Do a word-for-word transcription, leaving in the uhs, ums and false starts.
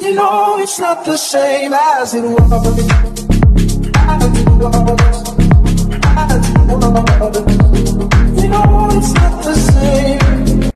You know it's not the same as it was.